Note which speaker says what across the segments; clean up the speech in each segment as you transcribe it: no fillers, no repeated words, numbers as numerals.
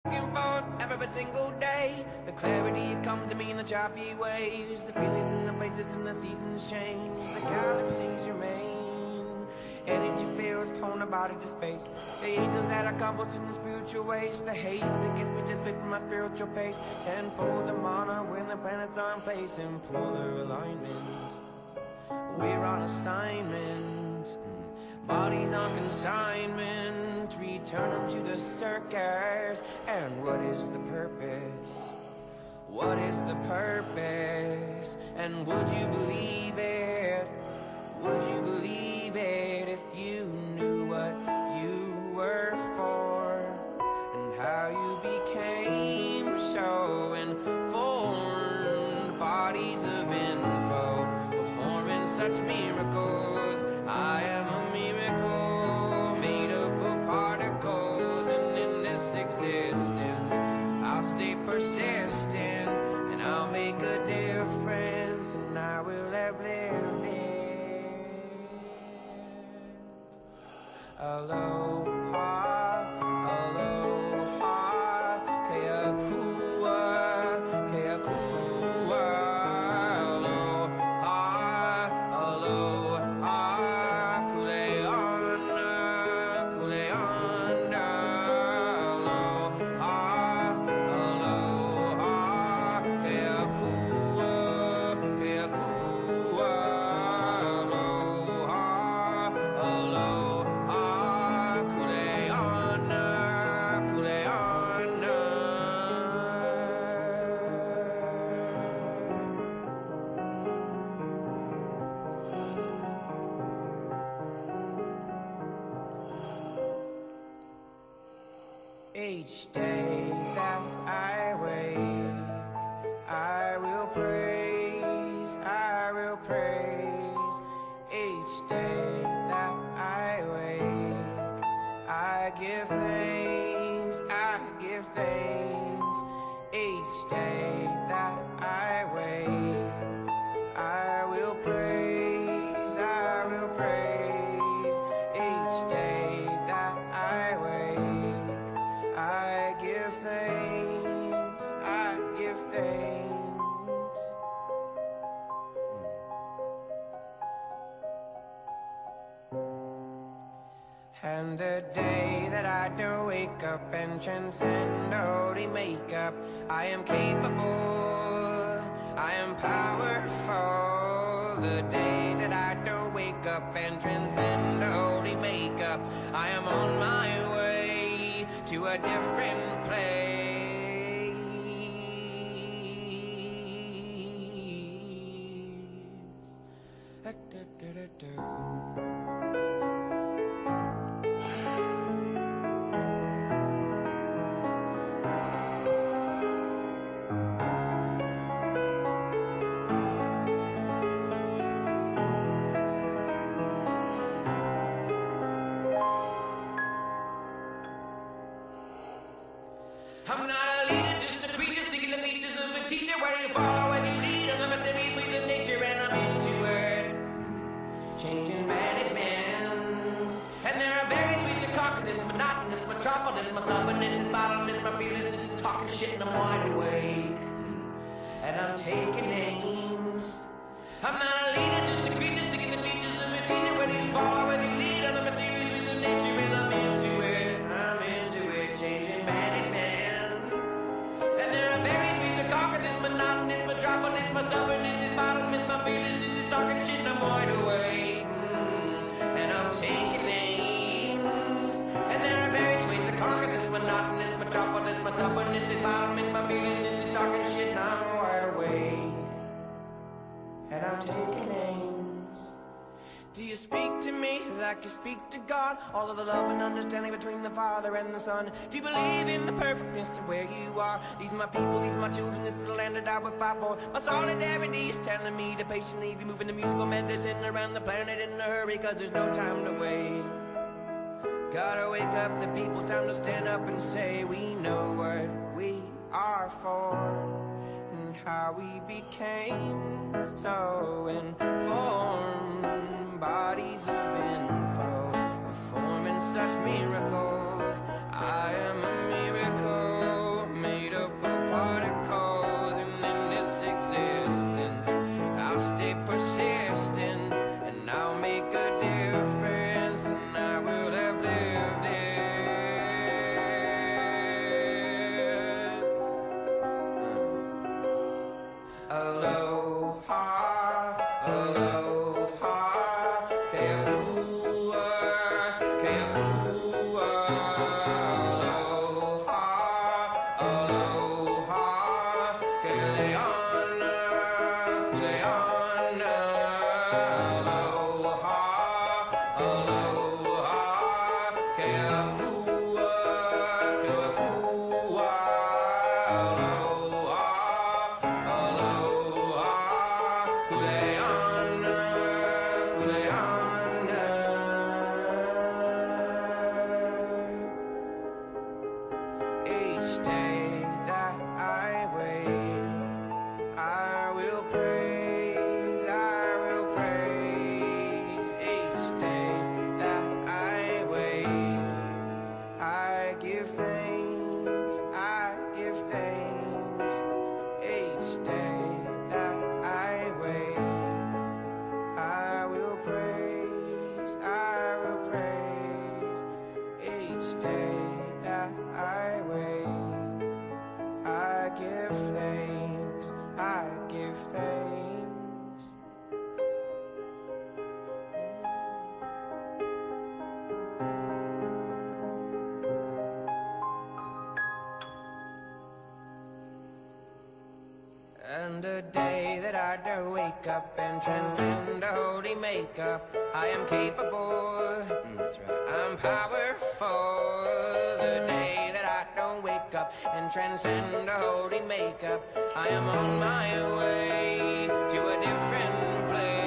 Speaker 1: and forth every single day. The clarity comes to me in the choppy waves. The feelings and the places and the seasons change. The galaxies remain. Energy feels pulling a body to space. The angels that are accomplished in the spiritual waste. The hate that gets me just fit my spiritual pace. Tenfold the mana when the planets are in place in polar alignment. We're on assignment. Bodies on consignment. Return them to the circus. And what is the purpose? What is the purpose? And would you believe it? Would you believe it if you knew what you were for? And how you became so informed. Bodies of info performing such miracles. I am a miracle made up of particles. And in this existence I'll stay persistent. And I'll make a difference. And I will have lived it. Aloha, aloha, keakua, keakua. Aloha, aloha, kuleana, kuleana. Aloha, aloha, keakua, keakua. Aloha, aloha, kuleana, kuleana. Each day that I wake, I will praise, I will praise. Each day that I wake, I give thanks, I give thanks. Each day that I wake, I will praise, I will praise. Each day that I wake, I give thanks, I give thanks. And the day that I don't wake up and transcend holy makeup, I am capable, I am powerful. The day that I don't wake up and transcend holy makeup, I am on my way to a different place. I'm not a leader, just a preacher, seeking the features of a teacher. Where you follow, where you lead, I'm the mysterious ways of nature, and I'm into it. Changing management. And there are various ways to conquer this monotonous metropolis. My stubbornness is bottomless, my fearlessness is talking shit, and I'm wide awake. And I'm taking names. I'm not a leader, just a creature, seeking the features of a teacher. Where you follow, where you lead, I'm the mysterious ways of nature, and I'm into it. I'm into it, changing management. And there are various ways to conquer this monotonous metropolis. My stubbornness is bottomless, my fearlessness is talking shit, and I'm wide awake. And I'm taking names. And there are various ways to conquer this monotonous metropolis. My stubbornness is bottomless, my fearlessness is talking shit, and I'm wide awake. And I'm taking names. Do you speak to me like you speak to God? All of the love and understanding between the Father and the Son. Do you believe in the perfectness of where you are? These are my people, these are my children, this is the land that I would fight for. My solidarity is telling me to patiently be moving the musical medicine around the planet in a hurry, cause there's no time to wait. Gotta wake up the people, time to stand up and say we know what we are for. And how we became so informed. Bodies of info performing such miracles. I am a miracle. And the day that I do wake up and transcend the holy makeup, I am capable, that's right, I'm powerful. The day that I don't wake up and transcend the holy makeup, I am on my way to a different place.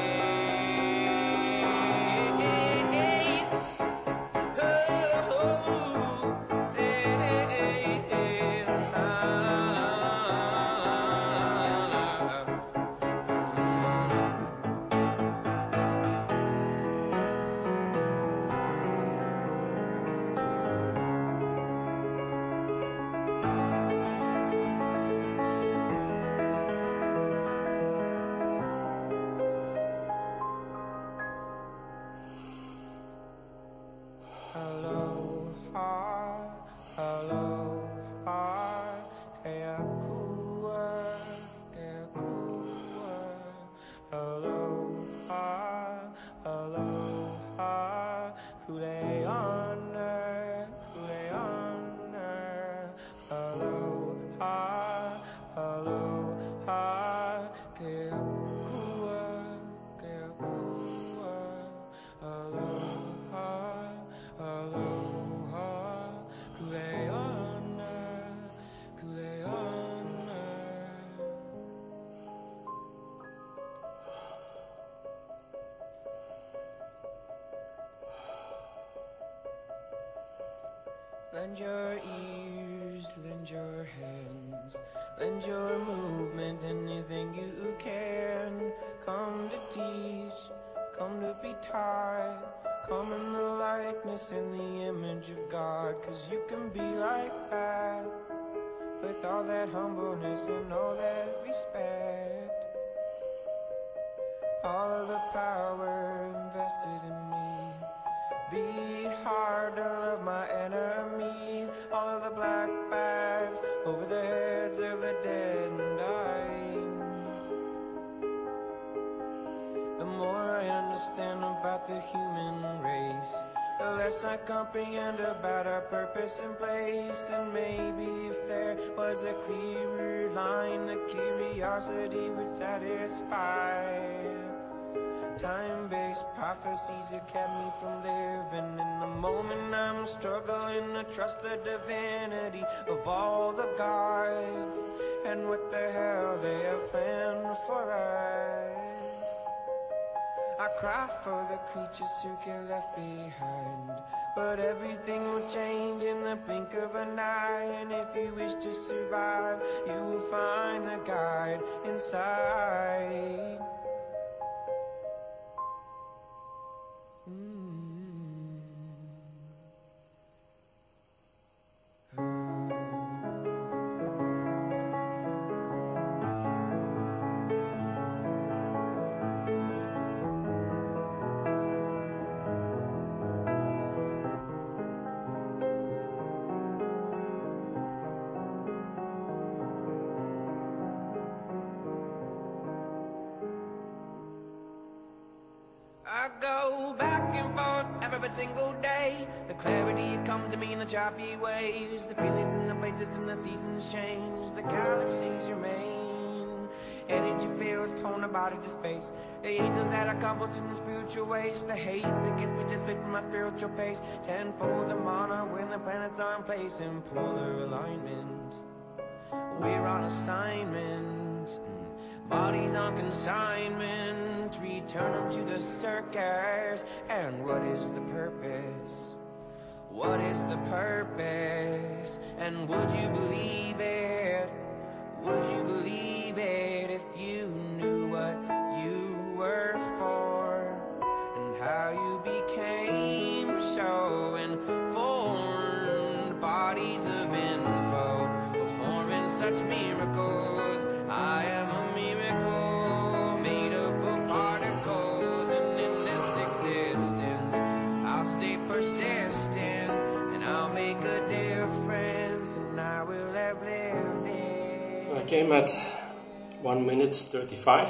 Speaker 1: Lend your ears, lend your hands, lend your movement, anything you can. Come to teach, come to be taught, come in the likeness and the image of God. 'Cause you can be like that, with all that humbleness and all that respect. All of the power invested in me. Beat hard to love my enemies. All of the black bags over the heads of the dead and dying. The more I understand about the human race, the less I comprehend about our purpose and place. And maybe if there was a clearer line, the curiosity would satisfy. Time-based prophecies that kept me from living. In the moment I'm struggling to trust the divinity of all the gods and what the hell they have planned for us. I cry for the creatures who get left behind, but everything will change in the blink of an eye. And if you wish to survive, you will find the guide inside. I go back and forth every single day. The clarity comes to me in the choppy waves. The feelings and the places and the seasons change. The galaxies remain. Energy fields pulling a body to space. The angels that accomplish in the spiritual waste. The hate that gets me just fit my spiritual pace. Tenfold the mana when the planets are in place in polar alignment. We're on assignment. Bodies on consignment, return them to the circus. And what is the purpose? What is the purpose? And would you believe it? Would you believe it if you knew what you were for? And how you became so informed. Bodies of info performing such miracles. I am a miracle made up of particles, and in this existence I'll stay persistent, and I'll make a difference, and I will have lived it.
Speaker 2: So I came at 1 minute 35.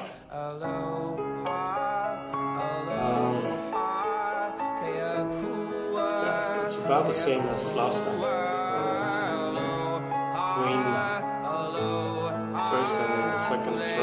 Speaker 2: Yeah, it's about the same as last time. Between first and the second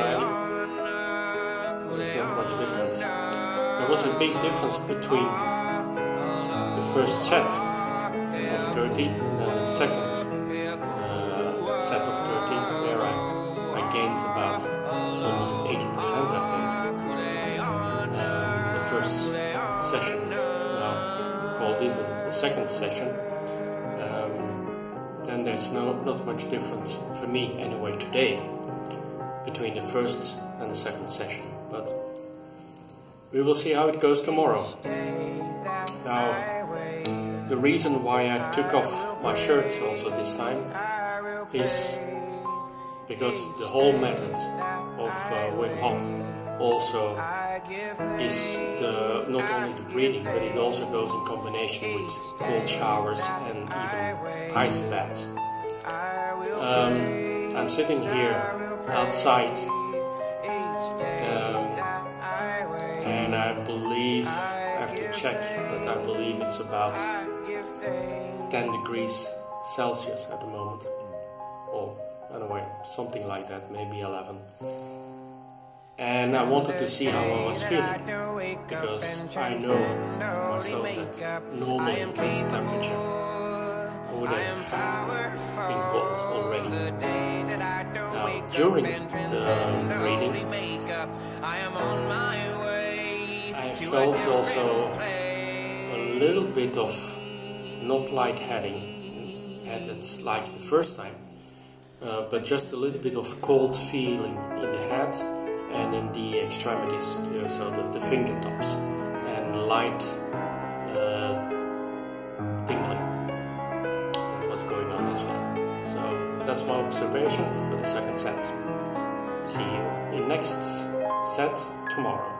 Speaker 2: big difference between the first set of 30 and the second set of 30. There I gained about almost 80%, I think. The first session, now call this the second session. Then there's not much difference for me anyway today between the first and the second session, but we will see how it goes tomorrow. Now, the reason why I took off my shirt also this time is because the whole method of Wim Hof also is not only the breathing, but it also goes in combination with cold showers and even ice baths. I'm sitting here outside, and I believe, I have to check, but I believe it's about 10 degrees Celsius at the moment. Or anyway, something like that, maybe 11. And I wanted to see how I was feeling, because I know myself that normally at this temperature I would have been cold already. Now, during the breathing, I felt also a little bit of not lightheaded like the first time, but just a little bit of cold feeling in the head and in the extremities, so the fingertops, and light tingling. That was going on as well. So that's my observation for the second set. See you in next set tomorrow.